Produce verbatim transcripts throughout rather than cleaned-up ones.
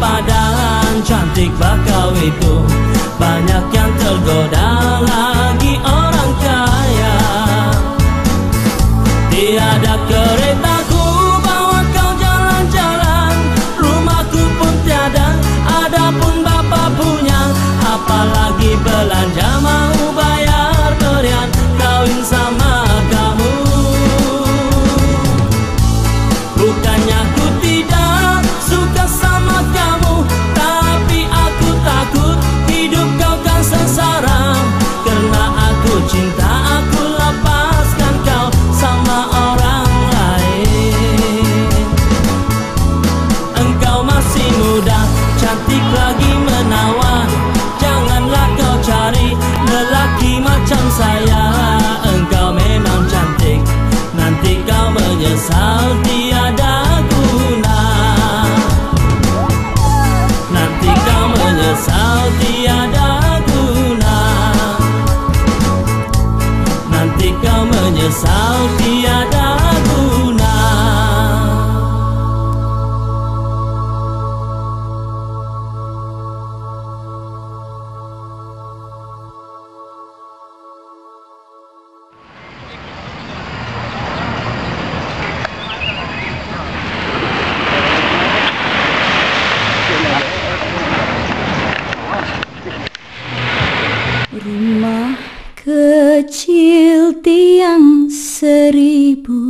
badan cantik bakau itu, banyak yang tergoda lagi orang kaya. Tiada keretaku bawa kau jalan-jalan, rumahku pun tiada, adapun bapak punya. Apalagi belanja mau bayar berian, kawin sama kamu. Bukannya ku tidak suka sama kamu, tapi aku takut hidup kau kan sengsara. Karena aku cinta, aku lepaskan kau sama orang lain. Engkau masih muda, cantik lagi menawan, janganlah kau cari lelaki macam saya. Engkau memang cantik, nanti kau menyesal tiada guna. Nanti kau menyesal tiada guna. Nanti kau menyesal tiada guna. Rumah kecil tiang seribu,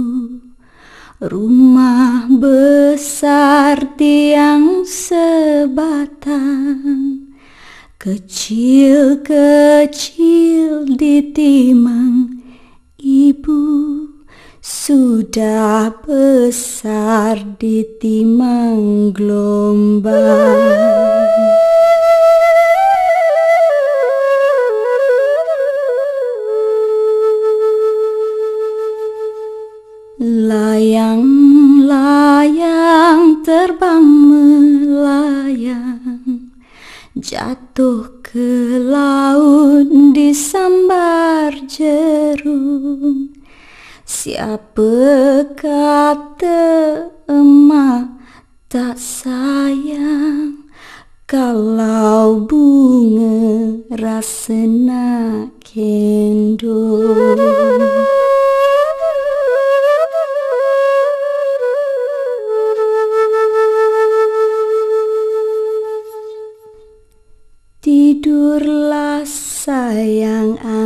rumah besar tiang sebatang. Kecil-kecil ditimang ibu, sudah besar ditimang gelombang. Layang-layang terbang melayang, jatuh ke laut disambar jerum. Siapa kata emak tak sayang, kalau bunga rasa nak kendung. Tidurlah sayang